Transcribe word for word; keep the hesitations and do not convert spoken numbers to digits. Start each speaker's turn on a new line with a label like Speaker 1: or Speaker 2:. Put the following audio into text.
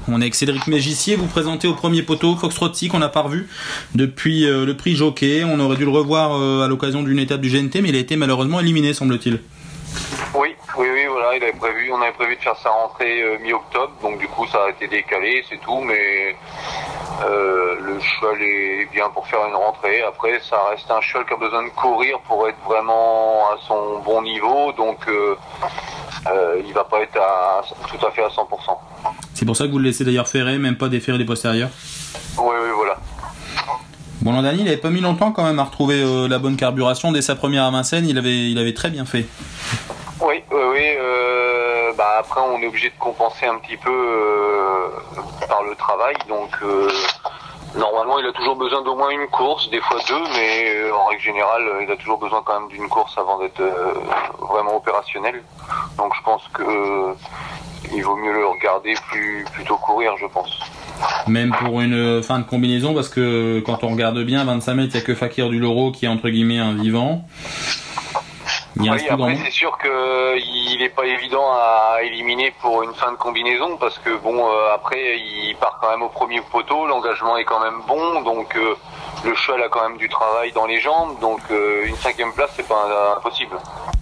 Speaker 1: On est avec Cédric Mégissier, vous présentez au premier poteau Foxtrot Six qu'on n'a pas revu depuis euh, le prix Jockey. On aurait dû le revoir euh, à l'occasion d'une étape du G N T, mais il a été malheureusement éliminé, semble-t-il.
Speaker 2: Oui, oui, oui, voilà, il avait prévu, on avait prévu de faire sa rentrée euh, mi-octobre, donc du coup ça a été décalé, c'est tout, mais euh, le cheval est bien pour faire une rentrée. Après, ça reste un cheval qui a besoin de courir pour être vraiment à son bon niveau, donc euh, euh, il va pas être à, tout à fait à cent pour cent.
Speaker 1: C'est pour ça que vous le laissez d'ailleurs ferrer, même pas déferrer les postérieurs.
Speaker 2: Oui, oui, voilà.
Speaker 1: Bon, l'an dernier, il avait pas mis longtemps quand même à retrouver euh, la bonne carburation. Dès sa première à Vincennes, il avait, il avait très bien fait.
Speaker 2: Oui, oui, oui. Euh, bah après, on est obligé de compenser un petit peu euh, par le travail. Donc, euh, normalement, il a toujours besoin d'au moins une course, des fois deux, mais euh, en règle générale, il a toujours besoin quand même d'une course avant d'être euh, vraiment opérationnel. Donc, je pense que euh, il vaut mieux le regarder plus plutôt courir, je pense.
Speaker 1: Même pour une fin de combinaison, parce que quand on regarde bien, à vingt-cinq mètres, il n'y a que Fakir du Loro qui est entre guillemets un vivant.
Speaker 2: Oui, après c'est sûr qu'il n'est pas évident à éliminer pour une fin de combinaison parce que bon euh, après il part quand même au premier poteau, l'engagement est quand même bon, donc euh, le cheval a quand même du travail dans les jambes, donc euh, une cinquième place c'est pas impossible.